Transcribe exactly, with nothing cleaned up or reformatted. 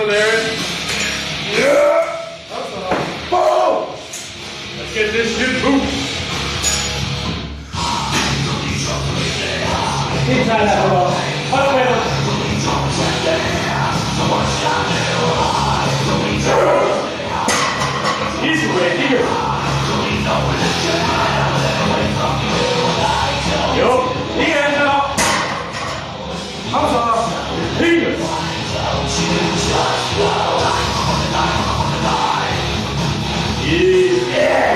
still there. Yeah! Boom! Let's get this shit moving. Inside that bro. Up with him. Easy way, here. Yo, here now. How's up? Here. Yeah.